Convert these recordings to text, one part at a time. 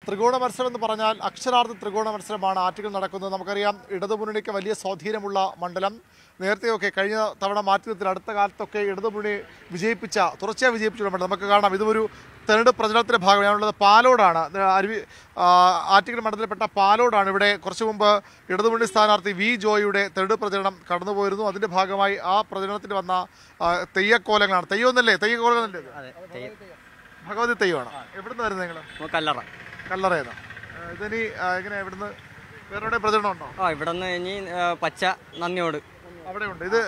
ത്രികോണ മത്സരം എന്ന് പറഞ്ഞാൽ അക്ഷരാർത്ഥ ത്രികോണ മത്സരമാണ് ആറ്റുകൾ നടക്കുന്നത്. നമുക്കറിയാം ഇടതുമുന്നണിക്ക് വലിയ സ്വാധീനമുള്ള മണ്ഡലം. നേരത്തെയൊക്കെ കഴിഞ്ഞ തവണ മാറ്റി നിർത്തി അടുത്ത കാലത്തൊക്കെ ഇടതുമുന്നണി തുടർച്ചയായി വിജയിപ്പിച്ചുള്ള മണ്ഡലം നമുക്ക് കാണാം. ഇതൊരു തെരഞ്ഞെടുപ്പ് പ്രചരണത്തിൻ്റെ ഭാഗമാണുള്ളത്. പാലോടാണ് ആറ്റുകൾ മണ്ഡലത്തിൽപ്പെട്ട പാലോടാണ്. ഇവിടെ കുറച്ചു മുമ്പ് ഇടതുമുന്നണി സ്ഥാനാർത്ഥി വി ജോയിയുടെ തെരഞ്ഞെടുപ്പ് പ്രചരണം കടന്നുപോയിരുന്നു. അതിൻ്റെ ഭാഗമായി ആ പ്രചരണത്തിന് വന്ന തെയ്യക്കോലങ്ങളാണ്. തെയ്യമൊന്നല്ലേ? തെയ്യക്കോലങ്ങളല്ലേ? ഭഗവതി തെയ്യമാണ്. എവിടുന്ന് വരുന്നത് നിങ്ങൾ? കല്ലറയെന്ന്. ഇതിനി എങ്ങനെ എവിടുന്ന് വേറെ എവിടെ പ്രചരണം ഉണ്ടോ? ഇവിടുന്ന് ഇനി പച്ച നന്ദിയോട് അവിടെ ഉണ്ട്. ഇത്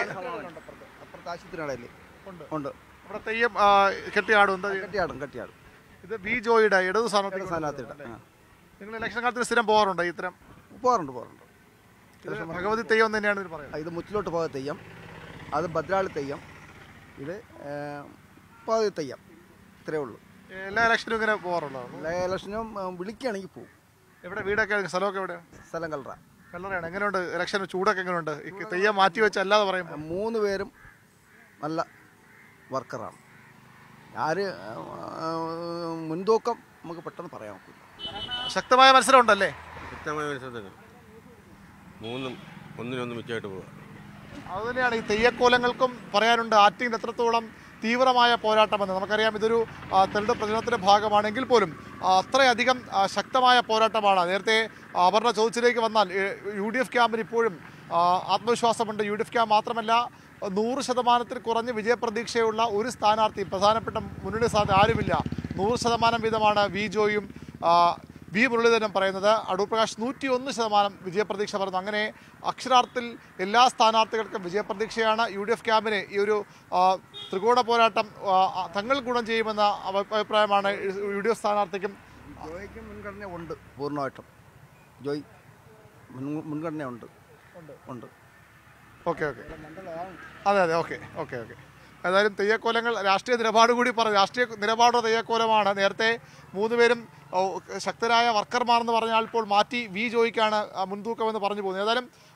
ഉണ്ട്. അവിടെ തെയ്യം കെട്ടിയാടും. ഇത് വി ജോയിയുടെ ഇടതു സ്ഥാനാർത്ഥി. നിങ്ങൾ ഇലക്ഷൻ കാലത്തിന് സ്ഥിരം പോകാറുണ്ടോ? ഇത്തരം പോകാറുണ്ട്. ഭഗവതി തെയ്യം തന്നെയാണ് ഇത് പറയുന്നത്. ഇത് മുച്ചിലോട്ട് പോകാത്ത തെയ്യം, അത് ഭദ്രാളി തെയ്യം, ഇത് പാതി തെയ്യം. ഇത്രയേ ഉള്ളൂ. എല്ലാ ഇലക്ഷനും ഇങ്ങനെ പോകാറുണ്ടോ? എല്ലാ ഇലക്ഷനും വിളിക്കുകയാണെങ്കിൽ പോകും. എവിടെ വീടൊക്കെ? സ്ഥലമൊക്കെ എവിടെയാണ്? സ്ഥലം കല്ലറയാണ്. എങ്ങനെയുണ്ട് ഇലക്ഷൻ? ചൂടൊക്കെ എങ്ങനെയുണ്ട്? തെയ്യം മാറ്റി വെച്ച് അല്ലാതെ പറയുമ്പോൾ 3 പേരും നല്ല വർക്കറാണ്. ആര് മുൻതൂക്കം നമുക്ക് പെട്ടെന്ന് പറയാൻ നോക്കില്ല. ശക്തമായ മത്സരം ഉണ്ടല്ലേ? ശക്തമായ മത്സരത്തിന് ഒന്നിനൊന്ന് മിച്ചമായിട്ട് പോവുക. അതുതന്നെയാണ് ഈ തെയ്യക്കോലങ്ങൾക്കും പറയാനുണ്ട്. ആറ്റിങ്ങിൽ എത്രത്തോളം തീവ്രമായ പോരാട്ടമെന്ന് നമുക്കറിയാം. ഇതൊരു തെരഞ്ഞെടുപ്പ് പ്രചരണത്തിൻ്റെ ഭാഗമാണെങ്കിൽ പോലും അത്രയധികം ശക്തമായ പോരാട്ടമാണ്. നേരത്തെ അപർണ ചോദിച്ചിലേക്ക് വന്നാൽ UDF ക്യാമ്പിന് ഇപ്പോഴും ആത്മവിശ്വാസമുണ്ട്. UDF ക്യാമ്പ് മാത്രമല്ല 100% കുറഞ്ഞ് വിജയപ്രതീക്ഷയുള്ള ഒരു സ്ഥാനാർത്ഥി പ്രധാനപ്പെട്ട മുന്നണി സ്ഥാനാർത്ഥി ആരുമില്ല. 100% വീതമാണ് വി ജോയും വി മുരളീധരനും പറയുന്നത്. അടൂർ പ്രകാശ് 101% വിജയപ്രതീക്ഷ പറയുന്നു. അങ്ങനെ അക്ഷരാർത്ഥത്തിൽ എല്ലാ സ്ഥാനാർത്ഥികൾക്കും വിജയപ്രതീക്ഷയാണ്. UDF ക്യാമ്പിന് ഈ ഒരു ത്രികോണ പോരാട്ടം തങ്ങൾ ഗുണം ചെയ്യുമെന്ന അഭിപ്രായമാണ് UDF സ്ഥാനാർത്ഥിക്കും. ജോയിക്ക് മുൻഗണന ഉണ്ട്. പൂർണ്ണമായിട്ടും ജോയ് മുൻഗണന ഉണ്ട്. ഓക്കെ. അതെ. ഓക്കെ. ഏതായാലും തെയ്യക്കോലങ്ങൾ രാഷ്ട്രീയ നിലപാട് കൂടി പറഞ്ഞു. രാഷ്ട്രീയ നിലപാടോ തെയ്യക്കോലമാണ്. നേരത്തെ 3 പേരും ശക്തരായ വർക്കർമാരെന്ന് പറഞ്ഞാൽ ഇപ്പോൾ മാറ്റി വി ജോയിക്കാണ് മുൻതൂക്കമെന്ന് പറഞ്ഞു പോകുന്നത്. ഏതായാലും